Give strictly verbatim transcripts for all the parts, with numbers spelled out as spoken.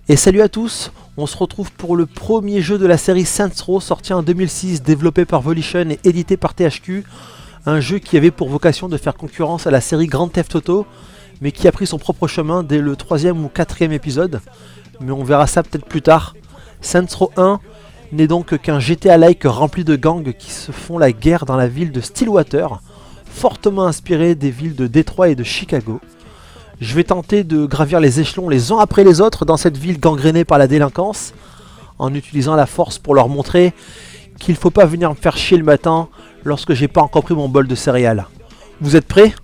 Et salut à tous, on se retrouve pour le premier jeu de la série Saints Row, sorti en deux mille six, développé par Volition et édité par T H Q. Un jeu qui avait pour vocation de faire concurrence à la série Grand Theft Auto, mais qui a pris son propre chemin dès le troisième ou quatrième épisode. Mais on verra ça peut-être plus tard. Saints Row un n'est donc qu'un G T A-like rempli de gangs qui se font la guerre dans la ville de Stillwater, fortement inspiré des villes de Détroit et de Chicago. Je vais tenter de gravir les échelons les uns après les autres dans cette ville gangrénée par la délinquance, en utilisant la force pour leur montrer qu'il faut pas venir me faire chier le matin lorsque j'ai pas encore pris mon bol de céréales. Vous êtes prêts?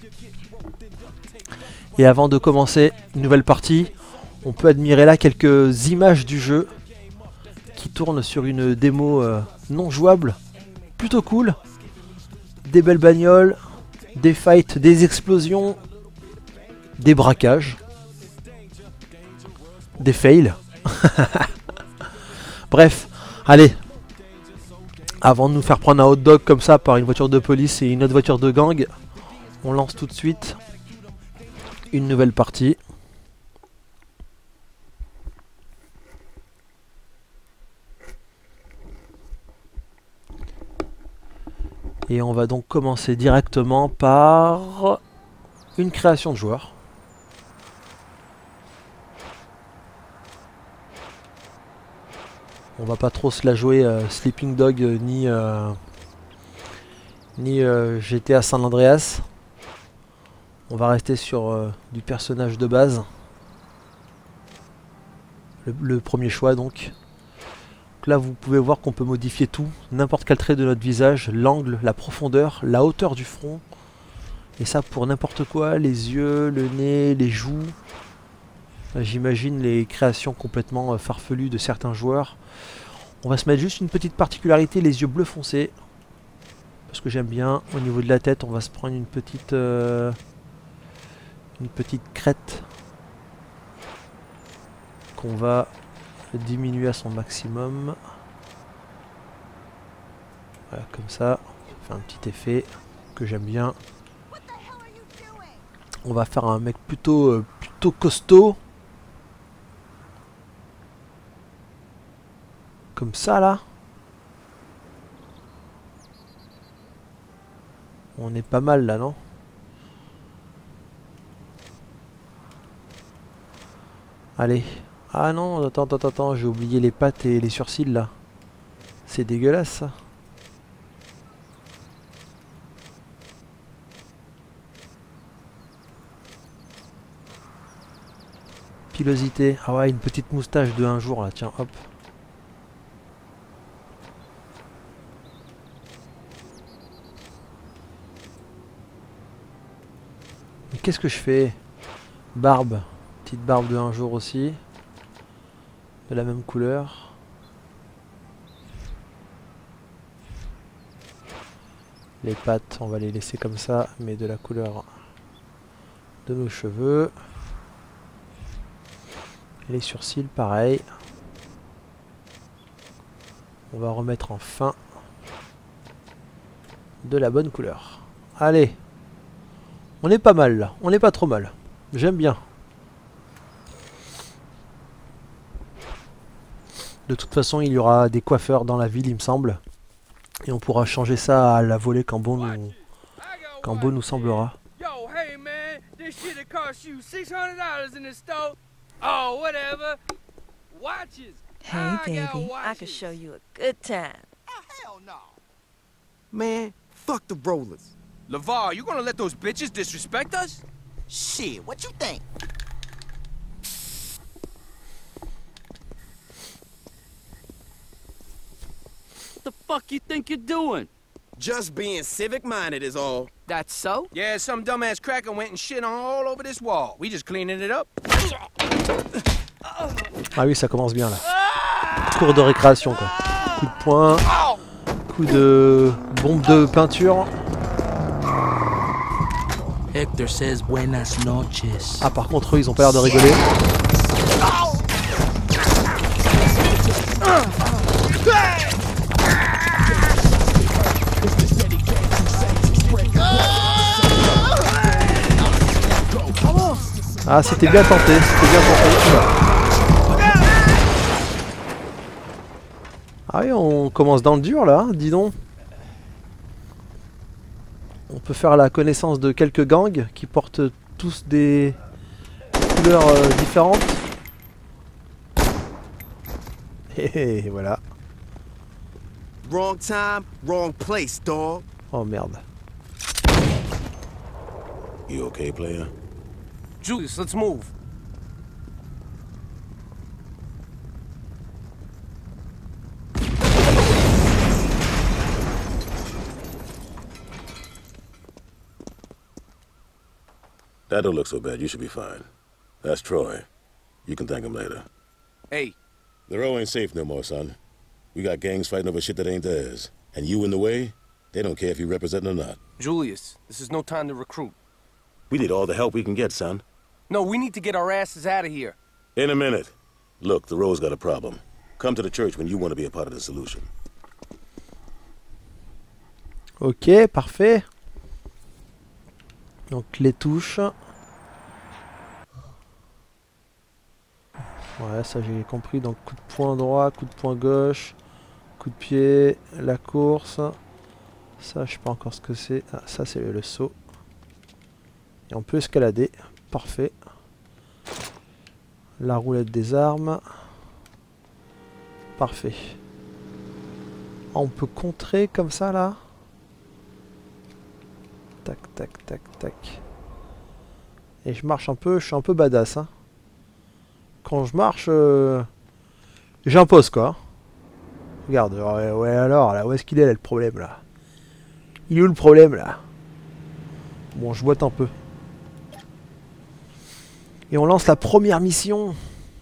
Et avant de commencer une nouvelle partie, on peut admirer là quelques images du jeu qui tournent sur une démo euh, non jouable, plutôt cool. Des belles bagnoles, des fights, des explosions, des braquages, des fails. Bref, allez, avant de nous faire prendre un hot dog comme ça par une voiture de police et une autre voiture de gang, on lance tout de suite une nouvelle partie. Et on va donc commencer directement par une création de joueur. On va pas trop se la jouer euh, Sleeping Dog euh, ni, euh, ni euh, G T A San Andreas. On va rester sur euh, du personnage de base. Le, le premier choix donc. Donc là vous pouvez voir qu'on peut modifier tout, n'importe quel trait de notre visage, l'angle, la profondeur, la hauteur du front. Et ça pour n'importe quoi, les yeux, le nez, les joues. J'imagine les créations complètement euh, farfelues de certains joueurs. On va se mettre juste une petite particularité, les yeux bleu foncé. Parce que j'aime bien. Au niveau de la tête, on va se prendre une petite, euh, une petite crête. Qu'on va diminuer à son maximum. Voilà, comme ça. Ça fait un petit effet que j'aime bien. On va faire un mec plutôt, euh, plutôt costaud. Comme ça là. On est pas mal là, non? Allez. Ah non, attends, attends, attends, j'ai oublié les pattes et les sourcils là. C'est dégueulasse ça. Pilosité. Ah ouais, une petite moustache de un jour là, tiens, hop. Mais qu'est-ce que je fais? Barbe. Petite barbe de un jour aussi. De la même couleur. Les pattes, on va les laisser comme ça, mais de la couleur de nos cheveux. Et les sourcils, pareil. On va remettre en fin de la bonne couleur. Allez. On est pas mal là, on n'est pas trop mal. J'aime bien. De toute façon, il y aura des coiffeurs dans la ville, il me semble. Et on pourra changer ça à la volée quand bon nous, quand bon nous semblera. Hey baby, I can show you a good time. Oh, hell no. Man, fuck the rollers. LeVar, you gonna let those bitches disrespect us? Shit, what you think? What the fuck you think you're doing? Just being civic-minded is all. That's so? Yeah, some dumbass cracker went and shit all over this wall. We just cleaning it up. Ah oui, ça commence bien là. Cours de récréation quoi. Coup de poing, coup de bombe de peinture. Hector says buenas noches. Ah par contre eux ils ont pas l'air de rigoler. Ah c'était bien tenté, c'était bien tenté. Ah oui, on commence dans le dur là, hein, dis donc. On peut faire la connaissance de quelques gangs qui portent tous des couleurs euh, différentes. Et voilà. Wrong time, wrong place, dog. Oh merde. You okay, player? Julius, let's move. That don't look so bad. You should be fine. That's Troy. You can thank him later. Hey, The row ain't safe no more, son. We got gangs fighting over shit that ain't theirs. And you in the way, they don't care if you represent or not. Julius, this is no time to recruit. We need all the help we can get, son. No, we need to get our asses out of here. In a minute. Look, the row's got a problem. Come to the church when you want to be a part of the solution. Ok, parfait. Donc les touches. Ouais, ça j'ai compris. Donc coup de poing droit, coup de poing gauche, coup de pied, la course. Ça, je sais pas encore ce que c'est. Ah, ça c'est le, le saut. Et on peut escalader. Parfait. La roulette des armes. Parfait. Ah, on peut contrer comme ça là. Tac, tac, tac, tac. Et je marche un peu, je suis un peu badass. Hein. Quand je marche, euh, j'impose quoi. Regarde, ouais, ouais alors, là, où est-ce qu'il est là le problème là? Il est où le problème là? Bon, je boite un peu. Et on lance la première mission.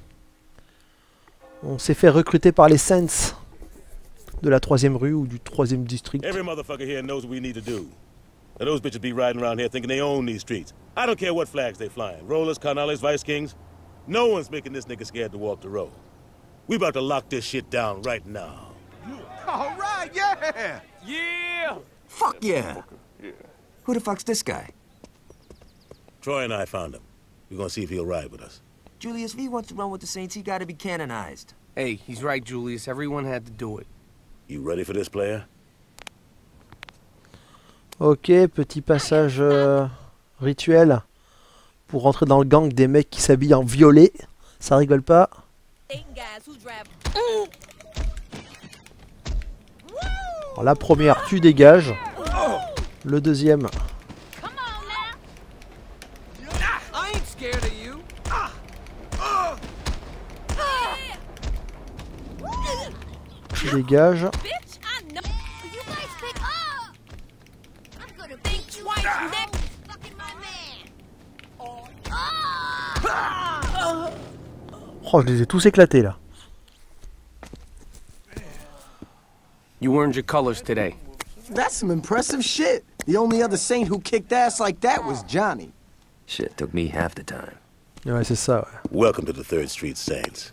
On s'est fait recruter par les Saints de la troisième rue ou du troisième district. Every motherfucker here knows what we need to do. Now those bitches be riding around here thinking they own these streets. I don't care what flags they flying. Rollers, Carnales, Vice Kings. No one's making this nigga scared to walk the road. We about to lock this shit down right now. All right, yeah. Yeah! Fuck yeah. Who the fuck's this guy? Troy and I found him. We're gonna see if he'll ride with us. Julius, if he wants to run with the Saints, he gotta be canonized. Hey, he's right, Julius. Everyone had to do it. You ready for this, player? Ok, petit passage euh, rituel pour rentrer dans le gang des mecs qui s'habillent en violet. Ça rigole pas. Alors, la première, tu dégages. Le deuxième. I ain't scared of you. Tu dégages. Oh, je les ai tous éclatés là. You earned your colors today. That's some impressive shit. The only other saint who kicked ass like that was Johnny. Shit took me half the time. Ouais, c'est ça, ouais. Welcome to the Third Street Saints.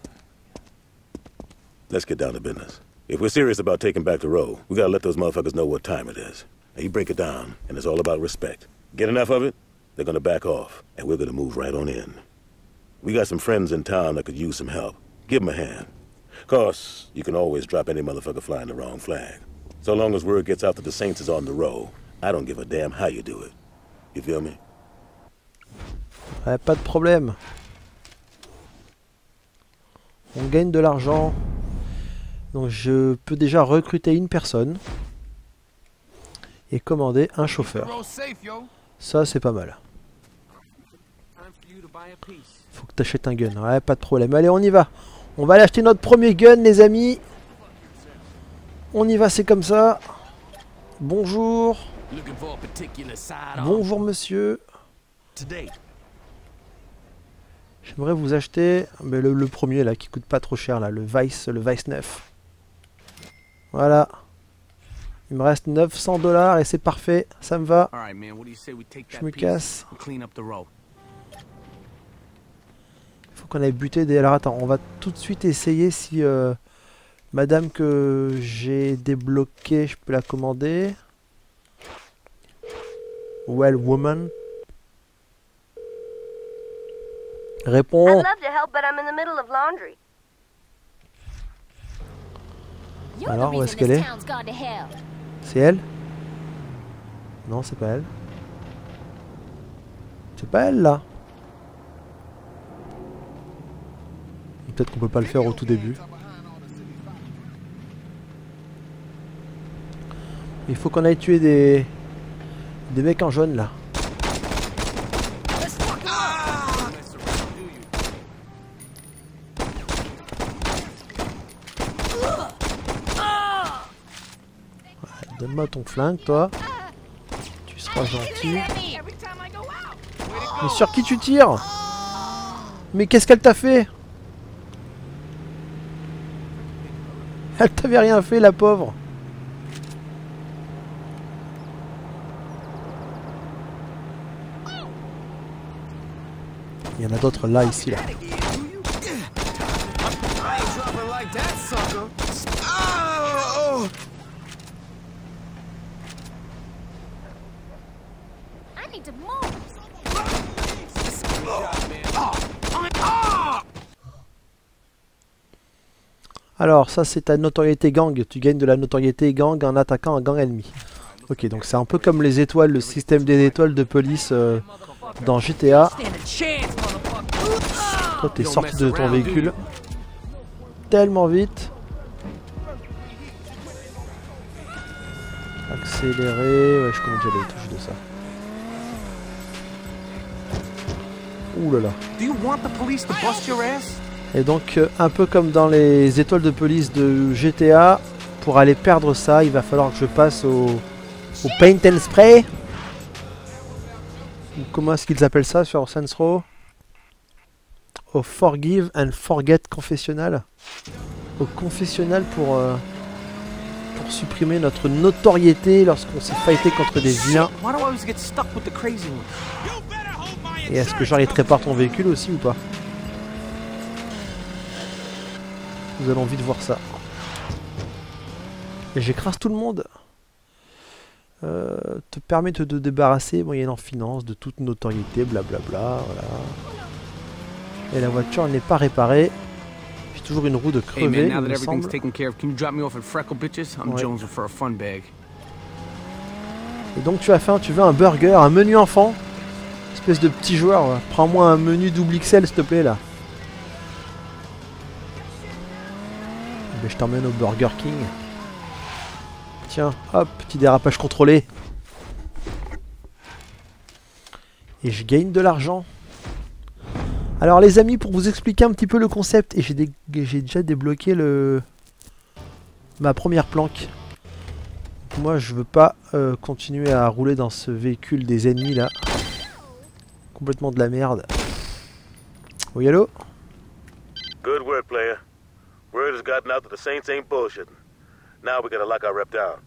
Let's get down to business. If we're serious about taking back the row, we gotta let those motherfuckers know what time it is. Now you break it down, and it's all about respect. Get enough of it, they're gonna back off, and we're gonna move right on in. We got some friends in town that could use some help. Give them a hand. Course, you can always drop any motherfucker flying the wrong flag. So long as word gets out that the Saints is on the row, I don't give a damn how you do it. You feel me? Ouais, pas de problème. On gagne de l'argent. Donc je peux déjà recruter une personne. Et commander un chauffeur. Ça c'est pas mal. Faut que t'achètes un gun. Ouais, pas de problème. Allez, on y va. On va aller acheter notre premier gun, les amis. On y va, c'est comme ça. Bonjour. Bonjour, monsieur. J'aimerais vous acheter mais le, le premier là qui coûte pas trop cher là, le Vice, le Vice neuf. Voilà. Il me reste neuf cents dollars et c'est parfait, ça me va. Je me casse. Faut qu'on aille buter des... Alors attends, on va tout de suite essayer si euh, madame que j'ai débloquée, je peux la commander. Well woman. Réponds. Alors, où est-ce qu'elle est? C'est elle? Non, c'est pas elle. C'est pas elle, là. Peut-être qu'on peut pas le faire au tout début. Il faut qu'on aille tuer des... des mecs en jaune, là. Donne-moi ton flingue, toi. Tu seras gentil. Mais sur qui tu tires? Mais qu'est-ce qu'elle t'a fait? Elle t'avait rien fait, la pauvre. Il y en a d'autres là, ici, là. Alors, ça c'est ta notoriété gang. Tu gagnes de la notoriété gang en attaquant un gang ennemi. Ok, donc c'est un peu comme les étoiles, le système des étoiles de police euh, dans G T A. Toi, t'es sorti de ton véhicule tellement vite. Accélérer. Ouais, je connais déjà les touches de ça. Ouh là là. Et donc, euh, un peu comme dans les étoiles de police de G T A, pour aller perdre ça, il va falloir que je passe au, au paint and spray. Ou comment est-ce qu'ils appellent ça sur Saints Row? Au forgive and forget confessionnal. Au confessionnal pour, euh, pour supprimer notre notoriété lorsqu'on s'est fighté contre des vilains. Et est-ce que genre il te répare ton véhicule aussi ou pas? Nous allons vite voir ça. Et j'écrase tout le monde. Euh, te permet de te débarrasser moyennant finance de toute notoriété, blablabla. Voilà. Et la voiture n'est pas réparée. J'ai toujours une roue de crevé, il me semble. Ouais. Et donc tu as faim, tu veux un burger, un menu enfant. Espèce de petit joueur. Ouais. Prends-moi un menu double X L s'il te plaît là. Mais je t'emmène au Burger King. Tiens, hop, petit dérapage contrôlé. Et je gagne de l'argent. Alors les amis, pour vous expliquer un petit peu le concept, et j'ai dé déjà débloqué le ma première planque. Moi je veux pas euh, continuer à rouler dans ce véhicule des ennemis là. Complètement de la merde. Oui, allô? Good work, player. Word has gotten out that the Saints ain't bullshitting. Now we gotta lock our rep down.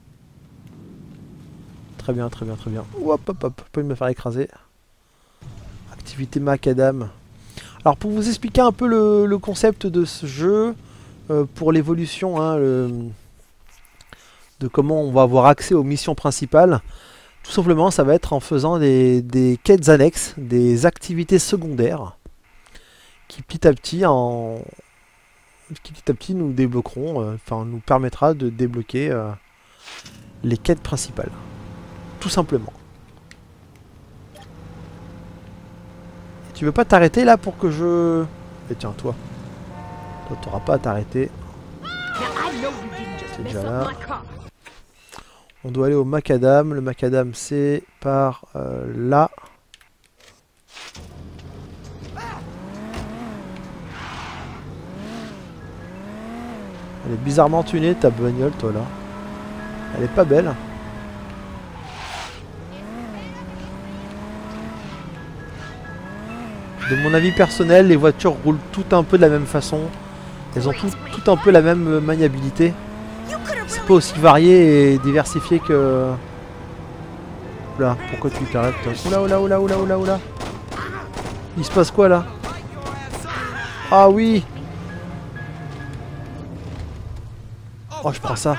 Très bien, très bien, très bien. Hop, hop, hop, pas de me faire écraser. Activité macadam. Alors pour vous expliquer un peu le, le concept de ce jeu, euh, pour l'évolution, hein, le, de comment on va avoir accès aux missions principales, tout simplement ça va être en faisant des, des quêtes annexes, des activités secondaires, qui petit à petit en qui petit à petit nous débloqueront, euh, enfin nous permettra de débloquer euh, les quêtes principales. Tout simplement. Et tu veux pas t'arrêter là pour que je... Et tiens toi. Toi t'auras pas à t'arrêter. C'est déjà là. On doit aller au macadam. Le macadam c'est par euh, là. Elle est bizarrement tunée ta bagnole toi là. Elle est pas belle. De mon avis personnel, les voitures roulent toutes un peu de la même façon. Elles ont toutes tout un peu la même maniabilité. C'est pas aussi varié et diversifié que... Oula, pourquoi tu t'arrêtes toi? Oula, oula, oula, oula, oula, oula. Il se passe quoi là? Ah oui! Oh, je prends ça.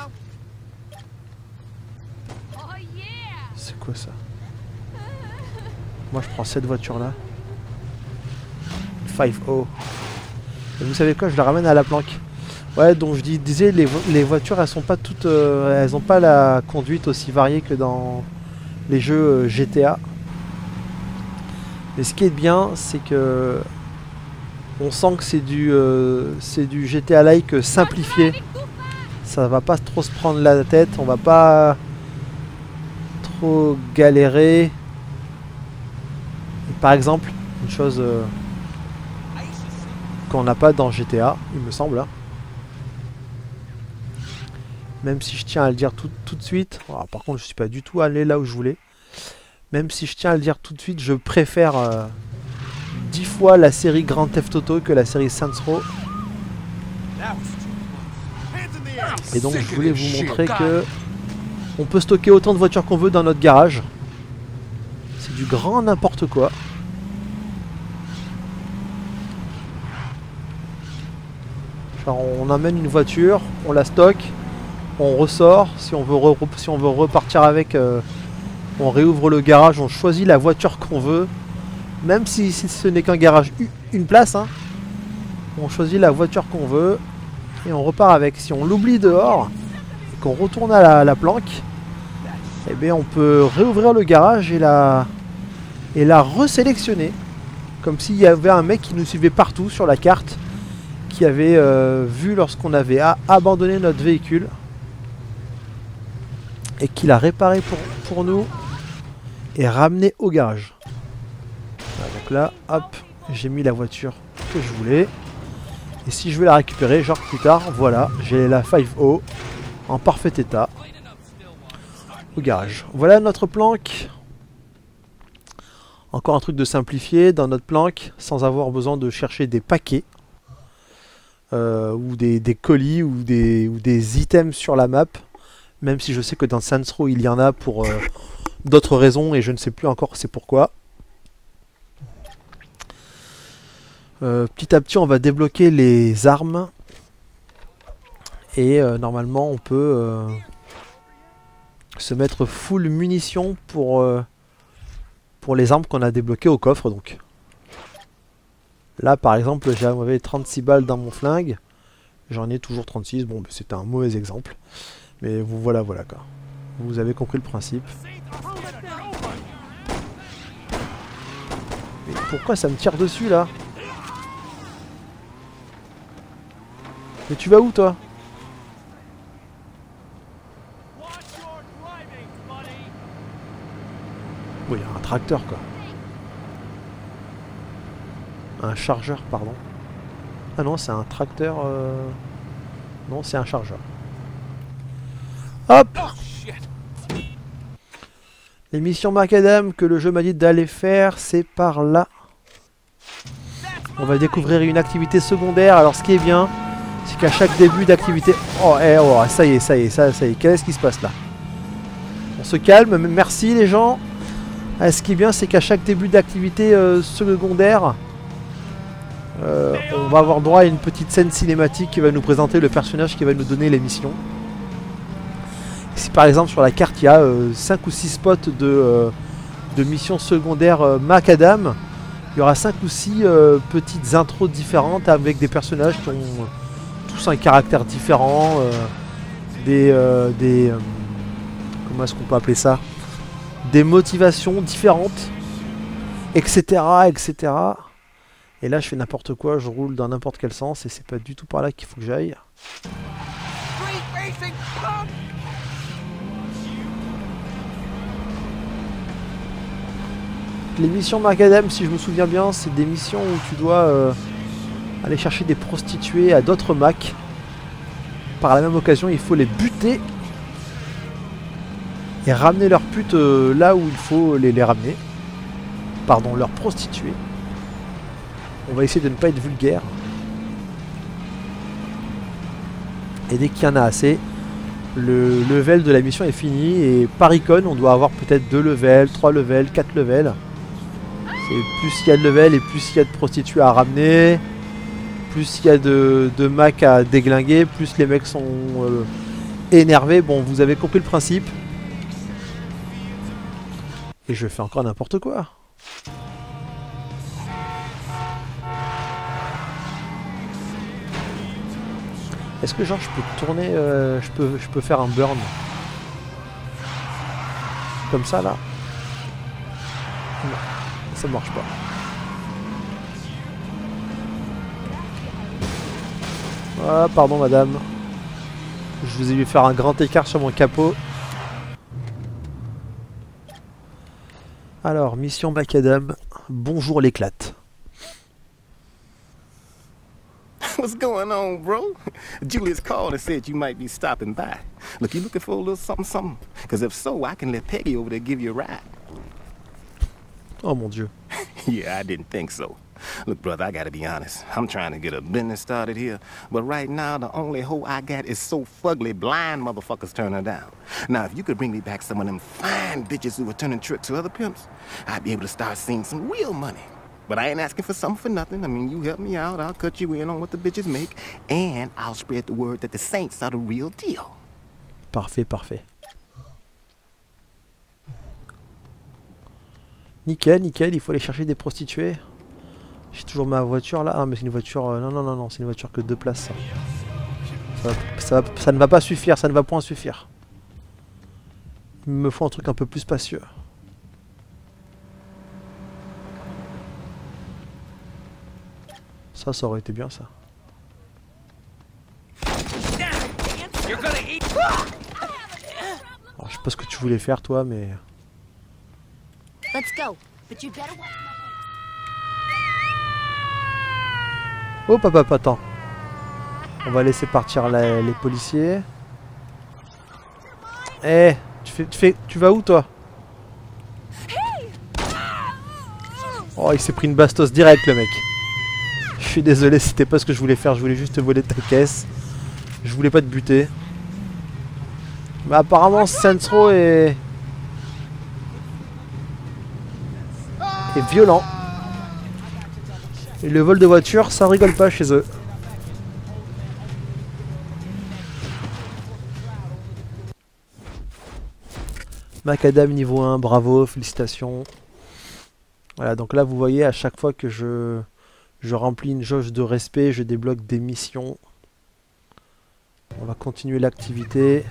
C'est quoi ça? Moi je prends cette voiture là. cinq O. Et vous savez quoi, je la ramène à la planque. Ouais, donc je dis- disais, les, vo les voitures, elles sont pas toutes, euh, elles ont pas la conduite aussi variée que dans les jeux euh, G T A. Mais ce qui est bien, c'est que on sent que c'est du, euh, c'est du G T A-like simplifié. Ça va pas trop se prendre la tête, on va pas trop galérer. Et par exemple, une chose euh, qu'on n'a pas dans G T A, il me semble. Hein. Même si je tiens à le dire tout, tout de suite. Alors, par contre, je suis pas du tout allé là où je voulais. Même si je tiens à le dire tout de suite, je préfère euh, dix fois la série Grand Theft Auto que la série Saints Row. Et donc, je voulais vous montrer que on peut stocker autant de voitures qu'on veut dans notre garage. C'est du grand n'importe quoi. Genre, on amène une voiture, on la stocke. On ressort, si on veut, re si on veut repartir avec, euh, on réouvre le garage, on choisit la voiture qu'on veut, même si, si ce n'est qu'un garage, une place, hein, on choisit la voiture qu'on veut et on repart avec. Si on l'oublie dehors et qu'on retourne à la, la planque, eh bien on peut réouvrir le garage et la, et la resélectionner, comme s'il y avait un mec qui nous suivait partout sur la carte, qui avait euh, vu lorsqu'on avait abandonné notre véhicule. Et qu'il a réparé pour, pour nous et ramené au garage. Voilà, donc là, hop, j'ai mis la voiture que je voulais. Et si je veux la récupérer, genre plus tard, voilà, j'ai la cinq O en parfait état au garage. Voilà notre planque. Encore un truc de simplifié dans notre planque, sans avoir besoin de chercher des paquets. Euh, ou des, des colis ou des, ou des items sur la map. Même si je sais que dans Saints Row il y en a pour euh, d'autres raisons et je ne sais plus encore c'est pourquoi. Euh, petit à petit on va débloquer les armes. Et euh, normalement on peut euh, se mettre full munitions pour, euh, pour les armes qu'on a débloquées au coffre donc. Là par exemple j'avais trente-six balles dans mon flingue. J'en ai toujours trente-six, bon c'était un mauvais exemple. Mais vous voilà, voilà quoi. Vous avez compris le principe. Mais pourquoi ça me tire dessus là? Mais tu vas où toi? Oui, il y a un tracteur quoi. Un chargeur, pardon. Ah non, c'est un tracteur... Euh... Non, c'est un chargeur. Hop! Les missions macadam que le jeu m'a dit d'aller faire, c'est par là. On va découvrir une activité secondaire. Alors ce qui est bien, c'est qu'à chaque début d'activité... Oh, eh, oh, ça y est, ça y est, ça, ça y est. Qu'est-ce qui se passe là? On se calme, merci les gens. Ah, ce qui est bien, c'est qu'à chaque début d'activité euh, secondaire, euh, on va avoir droit à une petite scène cinématique qui va nous présenter le personnage qui va nous donner les missions. Si par exemple sur la carte il y a euh, cinq ou six spots de, euh, de missions secondaires euh, macadam, il y aura cinq ou six euh, petites intros différentes avec des personnages qui ont euh, tous un caractère différent, euh, des, euh, des euh, comment est-ce qu'on peut appeler ça, des motivations différentes, etc, etc. Et là je fais n'importe quoi, je roule dans n'importe quel sens et c'est pas du tout par là qu'il faut que j'aille. Les missions macadam, si je me souviens bien, c'est des missions où tu dois euh, aller chercher des prostituées à d'autres Macs. Par la même occasion, il faut les buter et ramener leurs putes euh, là où il faut les, les ramener. Pardon, leurs prostituées. On va essayer de ne pas être vulgaire. Et dès qu'il y en a assez, le level de la mission est fini. Et par icône, on doit avoir peut-être deux levels, trois levels, quatre levels. Et plus il y a de level et plus il y a de prostituées à ramener, plus il y a de, de Mac à déglinguer, plus les mecs sont euh, énervés. Bon, vous avez compris le principe. Et je fais encore n'importe quoi. Est-ce que genre je peux tourner, euh, je peux, je peux faire un burn comme ça là? Non, ça marche pas. Ah pardon madame. Je vous ai vu faire un grand écart sur mon capot. Alors, mission Macadam. Bonjour l'éclate. What's going on, bro? Julius called and said you might be stopping by. Look, you looking for a little something, something? Because if so, I can let Peggy over there give you a ride. Oh mon dieu. Yeah, I didn't think so. Look, brother, I gotta be honest. I'm trying to get a business started here, but right now the only hoe I got is so fugly blind motherfuckers turn her down. Now, if you could bring me back some of them fine bitches who were turning tricks to other pimps, I'd be able to start seeing some real money. But I ain't asking for something for nothing. I mean, you help me out, I'll cut you in on what the bitches make, and I'll spread the word that the Saints are the real deal. Parfait, parfait. Nickel, nickel, il faut aller chercher des prostituées. J'ai toujours ma voiture là. Ah mais c'est une voiture... Euh, non, non, non, non, c'est une voiture que deux places ça. Ça, va, ça, va, ça ne va pas suffire, ça ne va point suffire. Il me faut un truc un peu plus spacieux. Ça, ça aurait été bien ça. Alors, je sais pas ce que tu voulais faire toi mais... Let's go, but you better... Oh papa, attends. On va laisser partir la, les policiers. Eh, hey, tu fais, tu fais, tu vas où toi? Oh, il s'est pris une bastos direct le mec. Je suis désolé, c'était pas ce que je voulais faire. Je voulais juste voler ta caisse. Je voulais pas te buter. Mais apparemment, Saints Row est est violent. Et le vol de voiture, ça rigole pas chez eux. Macadam niveau un, bravo, félicitations. Voilà, donc là vous voyez, à chaque fois que je, je remplis une jauge de respect, je débloque des missions. On va continuer l'activité.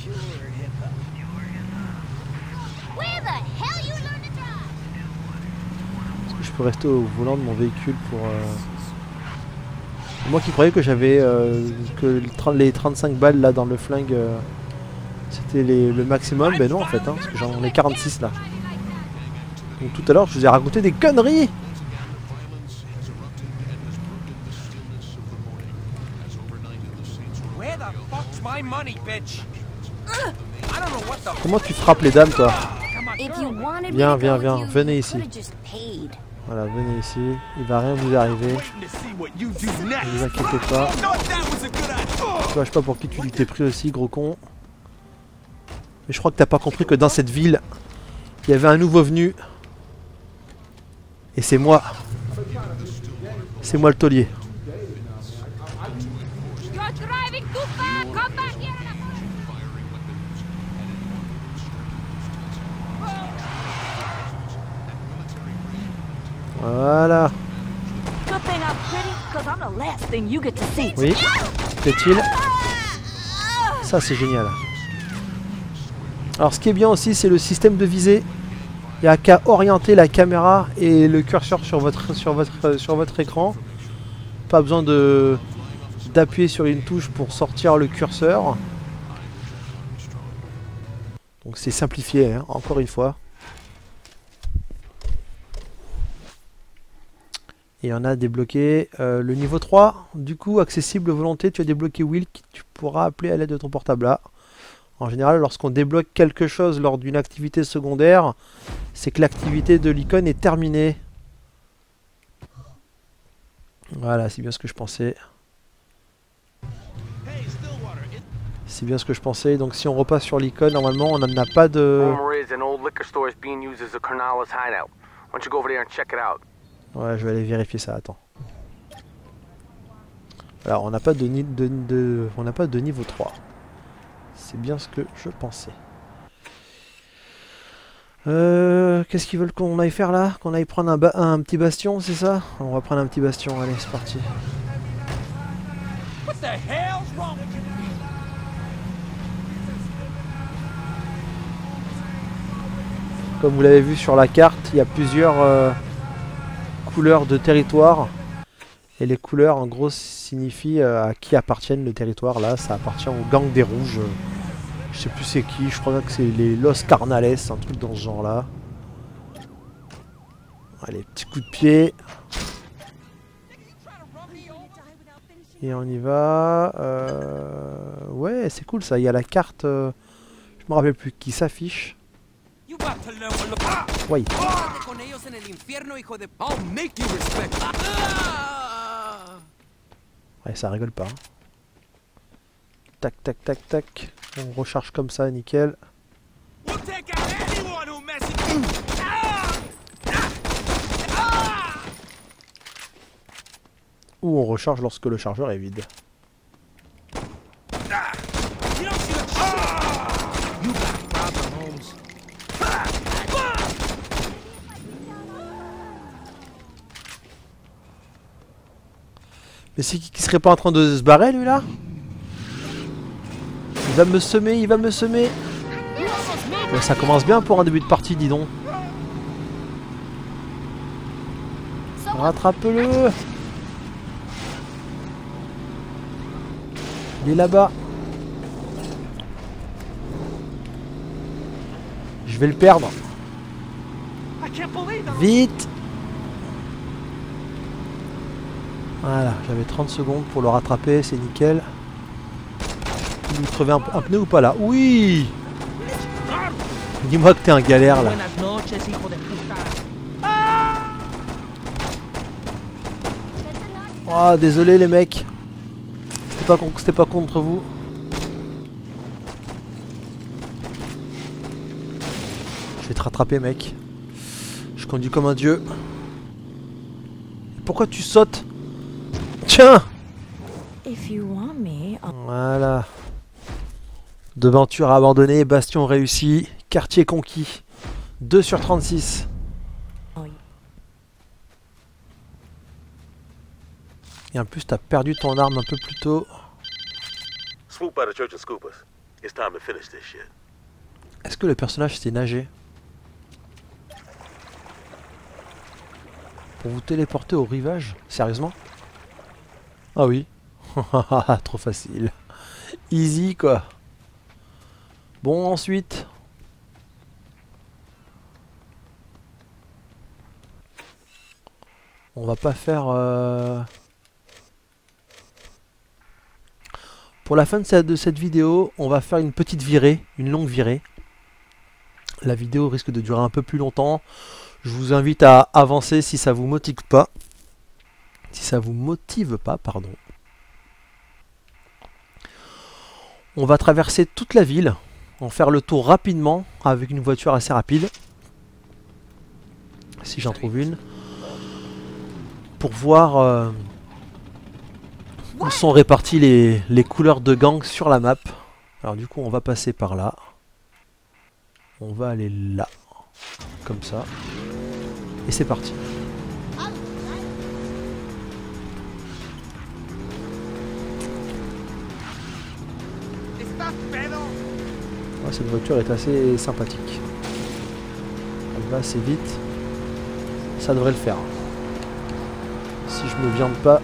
Je peux rester au volant de mon véhicule pour... Euh... Moi qui croyais que j'avais euh, que les trente-cinq balles là dans le flingue euh, c'était le maximum, ben non en fait, hein, parce que j'en ai quarante-six là. Donc tout à l'heure je vous ai raconté des conneries. Comment tu frappes les dames toi? Viens, viens, viens, venez ici. Voilà, venez ici, il va rien vous arriver. Ne vous inquiétez pas. Je sais pas pour qui tu t'es pris aussi, gros con. Mais je crois que t'as pas compris que dans cette ville, il y avait un nouveau venu. Et c'est moi. C'est moi le taulier. Voilà. Oui, fait-il. Ça c'est génial. Alors ce qui est bien aussi c'est le système de visée. Il n'y a qu'à orienter la caméra et le curseur sur votre, sur votre, sur votre écran. Pas besoin de d'appuyer sur une touche pour sortir le curseur. Donc c'est simplifié, hein, encore une fois. Et on a débloqué euh, le niveau trois. Du coup, accessible volonté, tu as débloqué Will que tu pourras appeler à l'aide de ton portable là. En général, lorsqu'on débloque quelque chose lors d'une activité secondaire, c'est que l'activité de l'icône est terminée. Voilà, c'est bien ce que je pensais. C'est bien ce que je pensais. Donc si on repasse sur l'icône, normalement, on n'en a pas de... Ouais, je vais aller vérifier ça, attends. Alors, on n'a pas de, de, de, on n'a pas de niveau trois. C'est bien ce que je pensais. Euh, Qu'est-ce qu'ils veulent qu'on aille faire là? Qu'on aille prendre un, ba un petit bastion, c'est ça? On va prendre un petit bastion, allez, c'est parti. What the hell's wrong with you? Comme vous l'avez vu sur la carte, il y a plusieurs euh, couleurs de territoire. Et les couleurs en gros signifient euh, à qui appartiennent le territoire. Là ça appartient au gang des rouges. Je sais plus c'est qui, je crois que c'est les Los Carnales, un truc dans ce genre là. Allez, petit coup de pied. Et on y va. Euh... Ouais, c'est cool ça, il y a la carte, euh... je me rappelle plus, qui s'affiche. Ouais. Ouais, ça rigole pas. Hein. Tac, tac, tac, tac. On recharge comme ça, nickel. Ou on recharge lorsque le chargeur est vide. Mais c'est qui qui serait pas en train de se barrer lui là? Il va me semer, il va me semer. Ouais, ça commence bien pour un début de partie, dis donc. Rattrape-le. Il est là-bas. Je vais le perdre. Vite. Voilà, j'avais trente secondes pour le rattraper, c'est nickel. Il nous crever un, un pneu ou pas là? Oui. Dis-moi que t'es un galère là. Oh, désolé les mecs. C'était pas, c'était pas contre vous. Je vais te rattraper mec. Je conduis comme un dieu. Pourquoi tu sautes? Tiens! Voilà. Devanture abandonnée, bastion réussi, quartier conquis. deux sur trente-six. Et en plus, t'as perdu ton arme un peu plus tôt. Est-ce que le personnage sait nager? Pour vous téléporter au rivage? Sérieusement? Ah oui. Trop facile. Easy quoi. Bon ensuite. On va pas faire... Euh... Pour la fin de cette, de cette vidéo, on va faire une petite virée, une longue virée. La vidéo risque de durer un peu plus longtemps. Je vous invite à avancer si ça vous motive pas. Si ça vous motive pas, pardon. On va traverser toute la ville, en faire le tour rapidement avec une voiture assez rapide. Si j'en trouve une. Pour voir euh, où sont réparties les, les couleurs de gang sur la map. Alors du coup on va passer par là. On va aller là. Comme ça. Et c'est parti. Ouais, cette voiture est assez sympathique. Elle va assez vite. Ça devrait le faire. Si je me viande pas.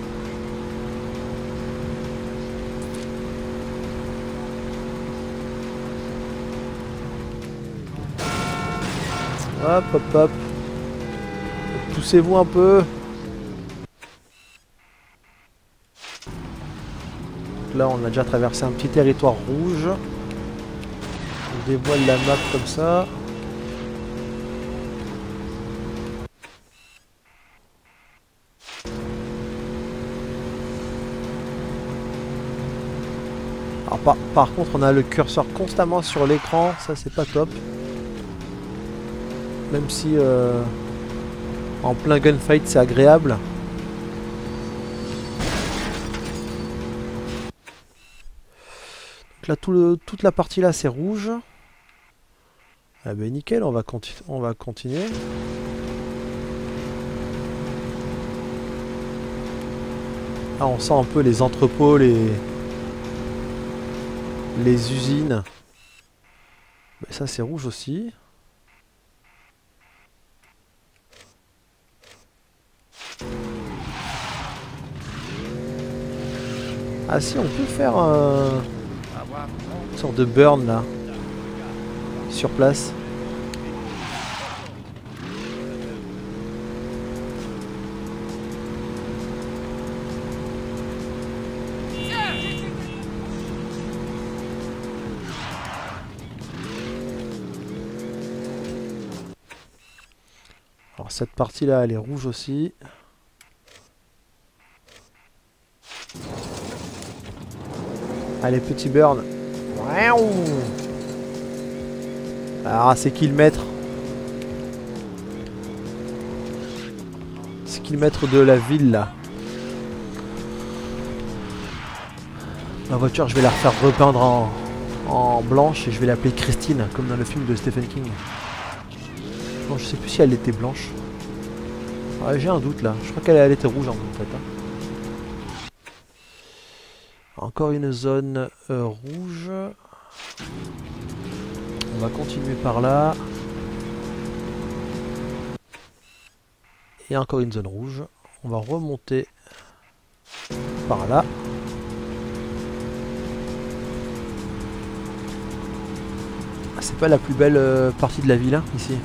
Hop hop hop. Poussez-vous un peu. Là on a déjà traversé un petit territoire rouge. On dévoile la map comme ça. Alors par, par contre on a le curseur constamment sur l'écran, ça c'est pas top. Même si euh, en plein gunfight c'est agréable. Donc là tout le, toute la partie là c'est rouge. Ah ben nickel, on va, conti on va continuer. Là on sent un peu les entrepôts, les, les usines. Mais ça c'est rouge aussi. Ah si, on peut faire euh, une sorte de burn là, sur place. Alors cette partie là elle est rouge aussi. Allez, petit burn. Ah, c'est qui le maître? C'est qui le maître de la ville là? Ma voiture, je vais la refaire repeindre en, en blanche et je vais l'appeler Christine, comme dans le film de Stephen King. Non, je sais plus si elle était blanche. Ouais, j'ai un doute là. Je crois qu'elle elle était rouge en fait. Hein. Encore une zone euh, rouge. On va continuer par là. Et encore une zone rouge. On va remonter par là. Ah, c'est pas la plus belle euh, partie de la ville, hein, ici.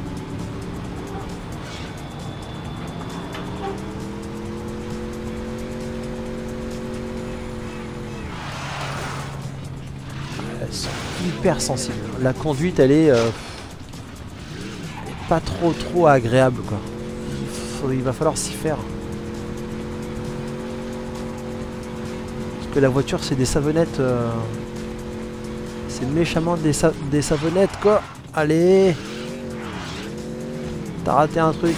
Hyper sensible. La conduite elle est, euh, elle est pas trop trop agréable quoi. Il, faut, il va falloir s'y faire. Parce que la voiture c'est des savonnettes. Euh, c'est méchamment des, sa des savonnettes quoi. Allez. T'as raté un truc.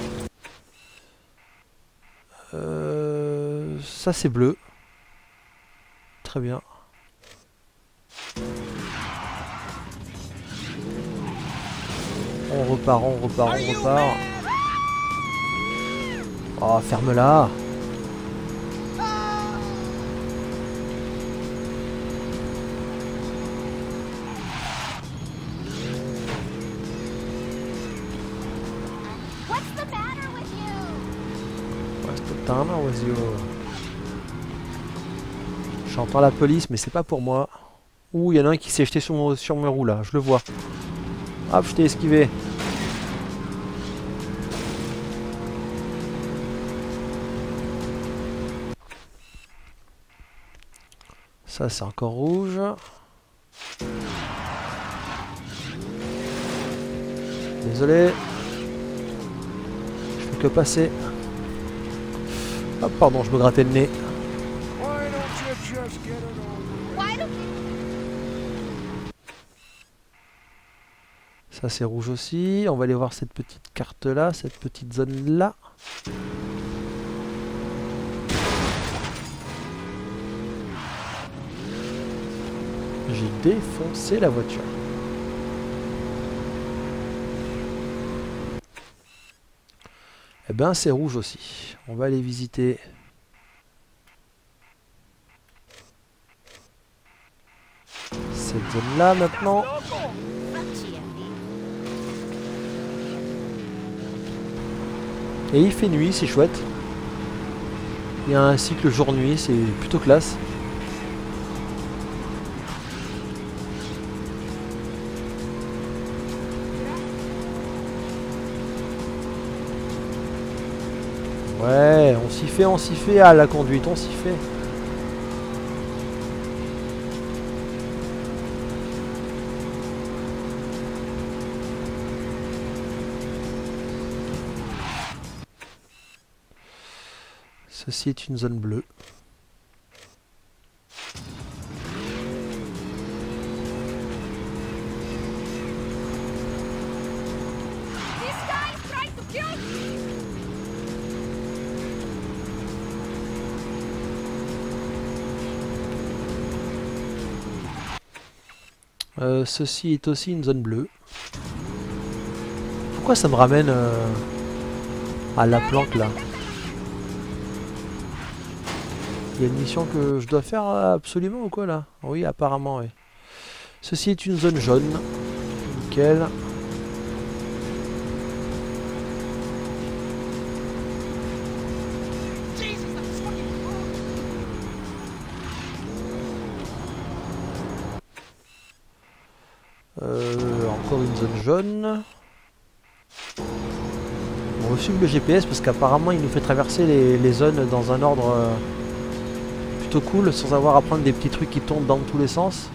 Euh, ça c'est bleu. Très bien. On repart, on repart, on repart. Oh, ferme-la. What's the matter with you? What's the matter with you? J'entends la police, mais c'est pas pour moi. Ouh, il y en a un qui s'est jeté sur, mon, sur mes roues là, je le vois. Hop, je t'ai esquivé. Ça, c'est encore rouge. Désolé. Je fais que passer. Hop, pardon, je me grattais le nez. Ça c'est rouge aussi. On va aller voir cette petite carte là, cette petite zone là. J'ai défoncé la voiture. Eh ben c'est rouge aussi. On va aller visiter. Cette zone là maintenant. Et il fait nuit, c'est chouette. Il y a un cycle jour-nuit, c'est plutôt classe. Ouais, on s'y fait, on s'y fait à la conduite, on s'y fait. Ceci est une zone bleue. Euh, ceci est aussi une zone bleue. Pourquoi ça me ramène euh, à la planque là? Il y a une mission que je dois faire absolument ou quoi là? Oui, apparemment, oui. Ceci est une zone jaune. Nickel. Euh, encore une zone jaune. On va suivre le G P S parce qu'apparemment il nous fait traverser les, les zones dans un ordre euh, plutôt cool sans avoir à prendre des petits trucs qui tombent dans tous les sens.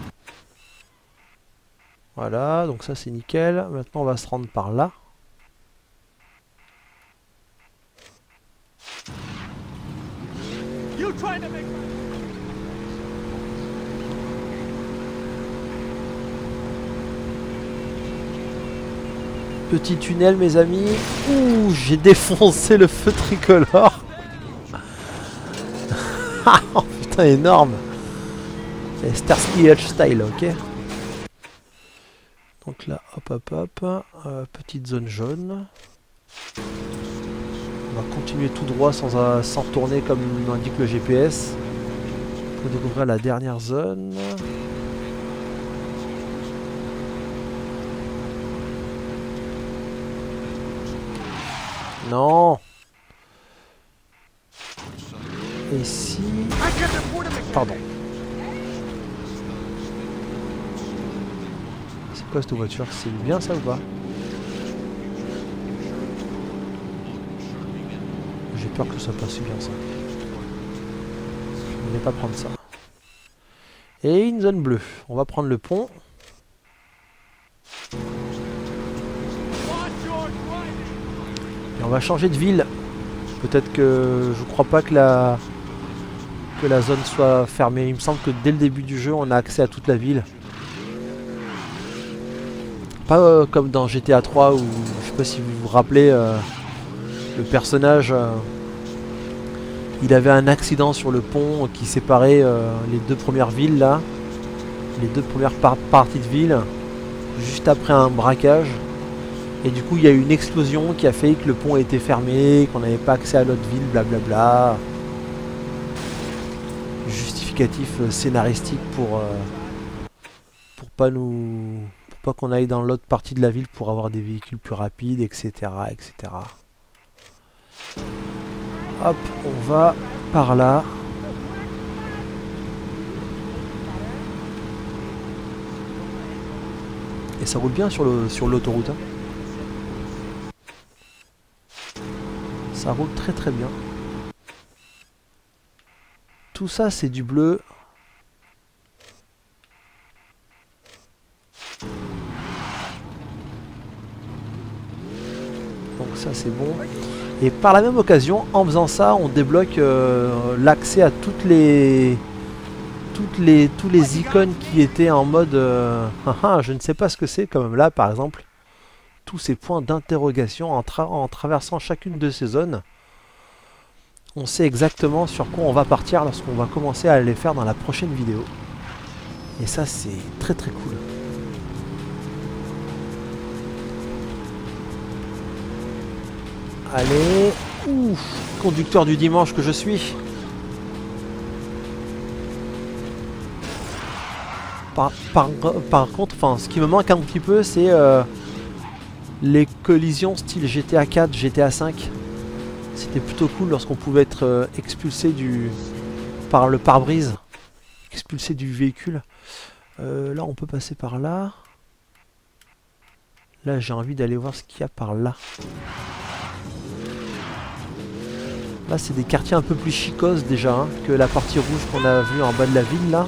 Voilà, donc ça c'est nickel. Maintenant on va se rendre par là. Petit tunnel mes amis. Ouh, j'ai défoncé le feu tricolore. Oh putain, énorme. C'est Starsky Hutch style, ok. Donc là, hop hop hop. Euh, petite zone jaune. On va continuer tout droit sans, euh, sans tourner comme l'indique le G P S. Pour découvrir la dernière zone. Non. Et ici... Pardon. C'est quoi cette voiture? C'est bien ça ou pas? J'ai peur que ce soit pas si bien ça. Je ne vais pas prendre ça. Et une zone bleue. On va prendre le pont. Et on va changer de ville. Peut-être que je crois pas que la que la zone soit fermée. Il me semble que dès le début du jeu, on a accès à toute la ville. Pas euh, comme dans G T A trois où je sais pas si vous vous rappelez, euh, le personnage, euh, il avait un accident sur le pont qui séparait euh, les deux premières villes là, les deux premières par parties de ville, juste après un braquage. Et du coup il y a eu une explosion qui a fait que le pont a été fermé, qu'on n'avait pas accès à l'autre ville, blablabla. Justificatif euh, scénaristique pour euh, pour pas nous pour pas qu'on aille dans l'autre partie de la ville pour avoir des véhicules plus rapides, et cetera, et cetera. Hop, on va par là. Et ça roule bien sur le sur l'autoroute. Hein. Ça roule très très bien. Tout ça c'est du bleu. Donc ça c'est bon. Et par la même occasion, en faisant ça, on débloque euh, l'accès à toutes les toutes les tous les icônes qui étaient en mode euh, je ne sais pas ce que c'est, comme là par exemple. Tous ces points d'interrogation en, tra en traversant chacune de ces zones. On sait exactement sur quoi on va partir lorsqu'on va commencer à les faire dans la prochaine vidéo. Et ça c'est très très cool. Allez, ouf, conducteur du dimanche que je suis. Par, par, par contre, enfin, ce qui me manque un petit peu, c'est euh, les collisions style G T A quatre, G T A cinq. C'était plutôt cool lorsqu'on pouvait être euh, expulsé du par le pare-brise, expulsé du véhicule. Euh, là, on peut passer par là. Là, j'ai envie d'aller voir ce qu'il y a par là. Là, c'est des quartiers un peu plus chicos déjà hein, que la partie rouge qu'on a vue en bas de la ville là.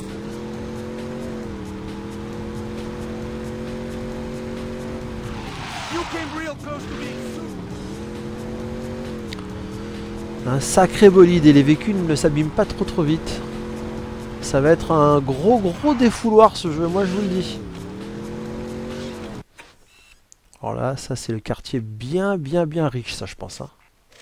Un sacré bolide et les véhicules ne s'abîment pas trop trop vite. Ça va être un gros gros défouloir ce jeu, moi je vous le dis. Alors là, ça c'est le quartier bien bien bien riche, ça je pense. Hein.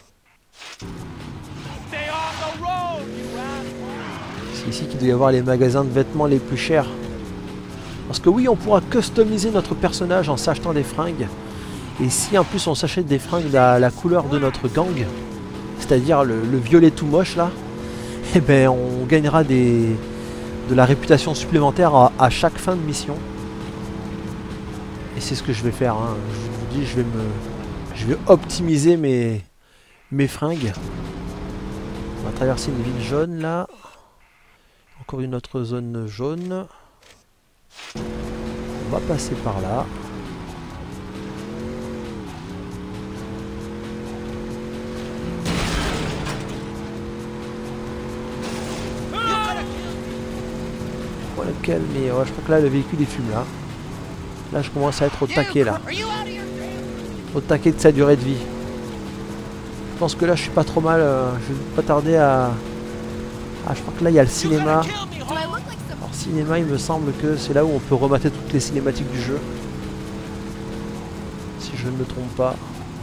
C'est ici qu'il doit y avoir les magasins de vêtements les plus chers. Parce que oui, on pourra customiser notre personnage en s'achetant des fringues. Et si en plus on s'achète des fringues à la couleur de notre gang, c'est-à-dire le, le violet tout moche là, et ben on gagnera des de la réputation supplémentaire à, à chaque fin de mission. Et c'est ce que je vais faire, hein. Je vous dis, je vais me je vais optimiser mes mes fringues. On va traverser une ville jaune là. Encore une autre zone jaune. On va passer par là. Pour lequel, mais ouais, je crois que là le véhicule il fume là. Là je commence à être au taquet là. Au taquet de sa durée de vie. Je pense que là je suis pas trop mal. Euh, je vais pas tarder à. Ah, je crois que là il y a le cinéma. Alors cinéma, il me semble que c'est là où on peut remater toutes les cinématiques du jeu. Si je ne me trompe pas.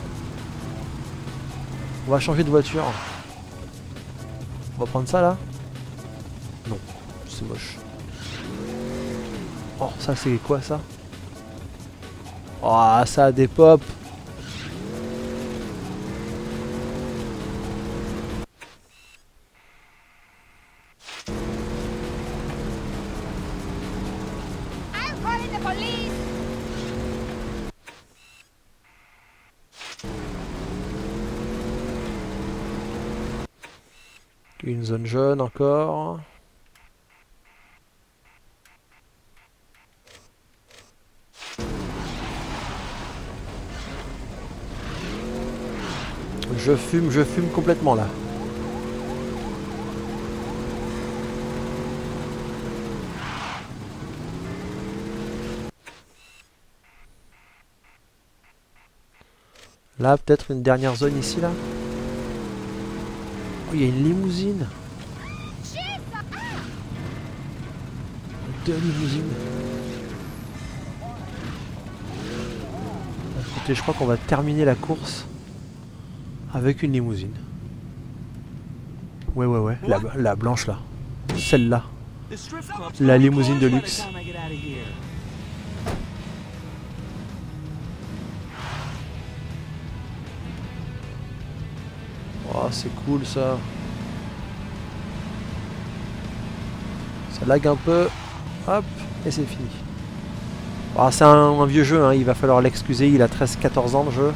On va changer de voiture. On va prendre ça là? Non, c'est moche. Oh, ça c'est quoi ça? Oh, ça a des pop. Une zone jaune encore. Je fume, je fume complètement là. Là, peut-être une dernière zone ici là. Oh, il y a une limousine. Deux limousines. Écoutez, je crois qu'on va terminer la course avec une limousine. Ouais, ouais, ouais. La, la blanche là. Celle-là. La limousine de luxe. Oh, c'est cool ça. Ça lag un peu. Hop, et c'est fini. Oh, c'est un, un vieux jeu, hein. Il va falloir l'excuser. Il a treize quatorze ans de jeu.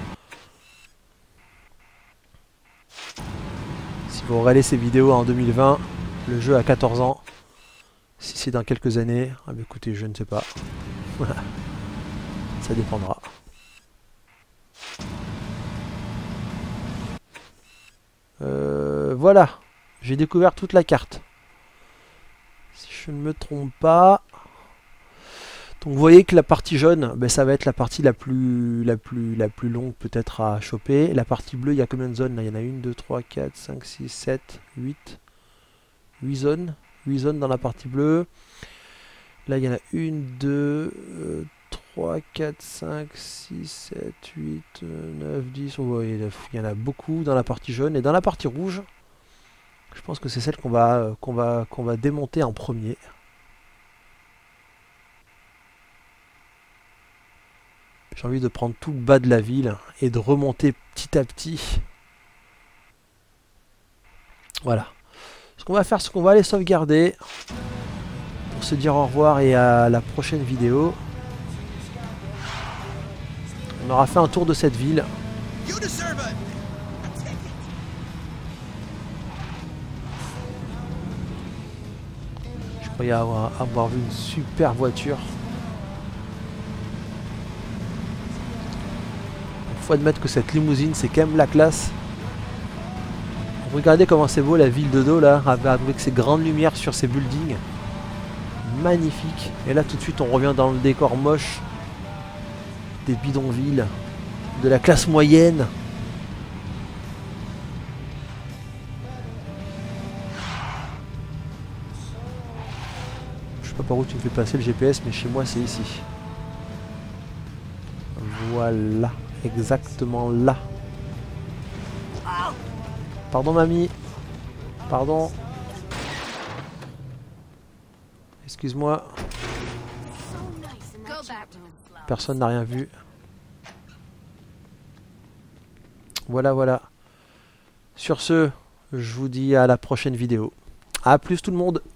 Si vous regardez ces vidéos en deux mille vingt, le jeu a quatorze ans. Si c'est dans quelques années, ah bah écoutez, je ne sais pas. Ça dépendra. Euh, voilà, j'ai découvert toute la carte. Si je ne me trompe pas. Donc vous voyez que la partie jaune, ben, ça va être la partie la plus la plus la plus longue peut-être à choper. La partie bleue, il y a combien de zones là? Il y en a une, deux, trois, quatre, cinq, six, sept, huit. huit zones. huit zones dans la partie bleue. Là il y en a une, deux, trois, quatre, cinq, six, sept, huit, neuf, dix. Oh, il y en a beaucoup dans la partie jaune. Et dans la partie rouge, je pense que c'est celle qu'on va, qu'on va, qu'on va démonter en premier. J'ai envie de prendre tout le bas de la ville et de remonter petit à petit. Voilà. Ce qu'on va faire, c'est qu'on va aller sauvegarder pour se dire au revoir et à la prochaine vidéo. On aura fait un tour de cette ville. Je croyais avoir, avoir vu une super voiture. Il faut admettre que cette limousine, c'est quand même la classe. Regardez comment c'est beau la ville de dos là, avec ses grandes lumières sur ses buildings. Magnifique. Et là tout de suite on revient dans le décor moche des bidonvilles, de la classe moyenne. Je sais pas par où tu me fais passer le G P S, mais chez moi c'est ici. Voilà, exactement là. Pardon mamie. Pardon. Excuse-moi. Personne n'a rien vu. Voilà, voilà. Sur ce, je vous dis à la prochaine vidéo. A plus tout le monde.